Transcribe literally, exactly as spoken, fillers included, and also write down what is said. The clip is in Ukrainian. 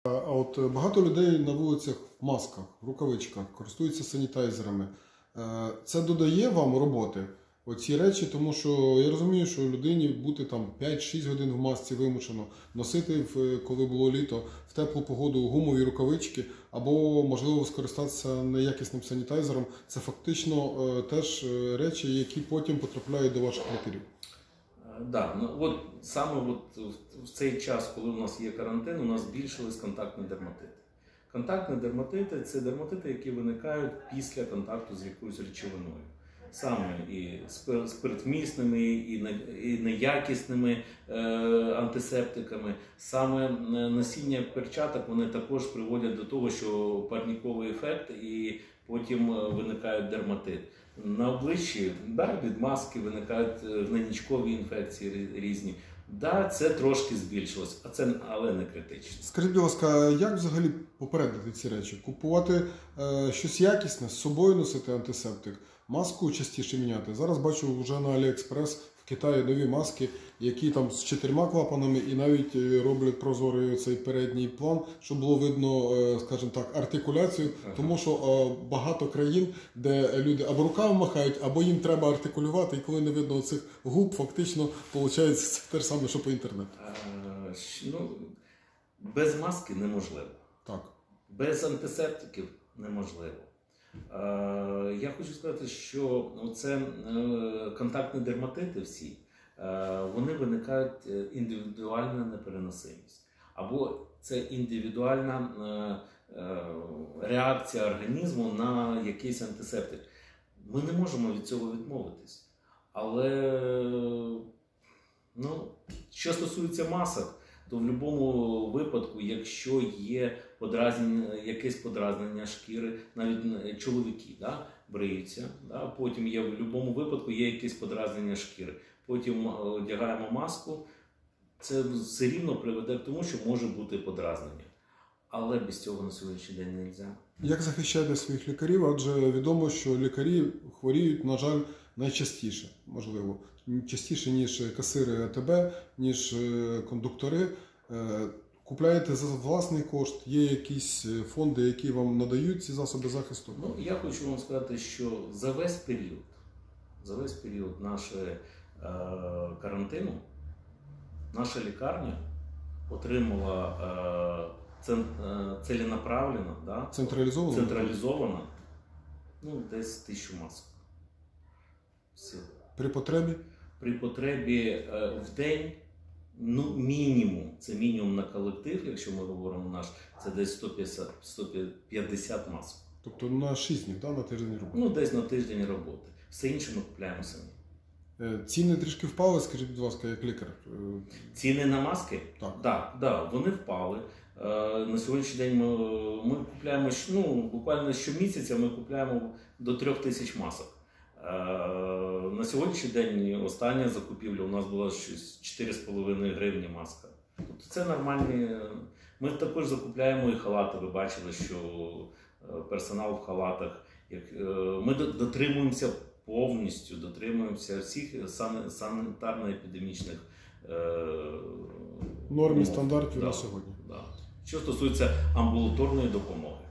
А от багато людей на вулицях в масках, в рукавичках, користуються санітайзерами. Це додає вам роботи, оці речі, тому що я розумію, що людині бути там п'ять-шість годин в масці вимушено, носити, коли було літо, в теплу погоду гумові рукавички, або, можливо, скористатися неякісним санітайзером. Це фактично теж речі, які потім потрапляють до ваших лікарів. Да, ну от саме от в цей час, коли у нас є карантин, у нас збільшились контактні дерматити. Контактні дерматити – це дерматити, які виникають після контакту з якоюсь речовиною. Саме і спиртмісними, і неякісними антисептиками. Саме носіння перчаток, вони також приводять до того, що парниковий ефект і потім виникають дерматит. На обличчі, да, від маски виникають гнойничкові інфекції різні. Да, це трошки збільшилось, а це, але не критично. Скажіть, будь ласка, як взагалі попередити ці речі? Купувати е, щось якісне, з собою носити антисептик, маску частіше міняти? Зараз бачу вже на Аліекспрес в Китаї нові маски, які там з чотирма клапанами і навіть роблять прозорий цей передній план, щоб було видно, е, скажімо так, артикуляцію, ага. Тому що е, багато країн, де люди або руками махають, або їм треба артикулювати, і коли не видно цих губ, фактично, виходить це те ж саме, що по інтернету. А, ну, без маски неможливо. Так. Без антисептиків неможливо. Я хочу сказати, що це контактні дерматити всі, вони виникають індивідуальна непереносимість. Або це індивідуальна реакція організму на якийсь антисептик. Ми не можемо від цього відмовитись. Але, ну, що стосується масок, то в будь-якому випадку, якщо є подразнення, якесь подразнення шкіри, навіть чоловіки да, бриються, да, потім є, в будь-якому випадку є якесь подразнення шкіри, потім одягаємо маску, це все рівно приведе к тому, що може бути подразнення. Але без цього на сьогоднішній день не можна. Як захищати своїх лікарів? Адже відомо, що лікарі хворіють, на жаль, найчастіше, можливо, частіше, ніж касири АТБ, ніж кондуктори. Купляєте за власний кошт, є якісь фонди, які вам надають ці засоби захисту? Ну, я хочу вам сказати, що за весь період, за весь період нашого е, карантину наша лікарня отримала е, целенаправленно, да, централізовано, централізовано ну, десь тисячу масок. Все. При потребі? При потребі е, в день, ну, мінімум, це мінімум на колектив, якщо ми говоримо наш, це десь сто п'ятдесят масок. Тобто на шість днів, да, на тиждень роботи? Ну, десь на тиждень роботи. Все інше ми купуємо самі. Ціни трішки впали, скажіть, будь ласка, як лікар? Ціни на маски? Так. Так, да, вони впали. На сьогоднішній день ми, ми купуємо, ну, буквально щомісяця ми купуємо до трьох тисяч масок. На сьогоднішній день остання закупівля у нас була щось чотири з половиною гривні маска. Тобто це нормальні. Ми також закупляємо і халати. Ви бачили, що персонал в халатах. Ми дотримуємося повністю, дотримуємося всіх санітарно-епідемічних норм і стандартів да, на сьогодні. Да. Що стосується амбулаторної допомоги.